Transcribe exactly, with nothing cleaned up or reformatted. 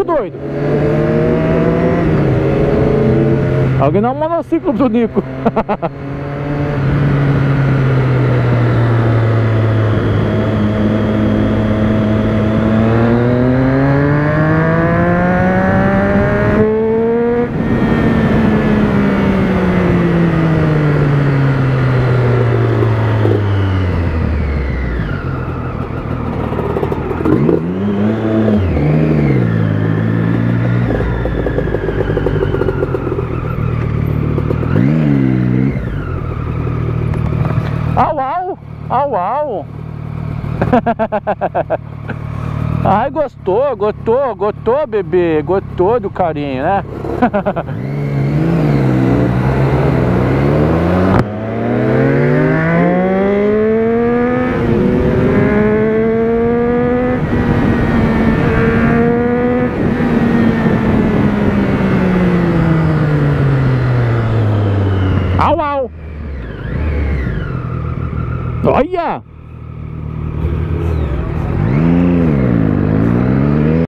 doido? Alguém dá um monociclo pro Nico. Au, au, au, au. Ai, gostou, gostou, gostou, bebê, gostou do carinho, né? Au, au. Olha!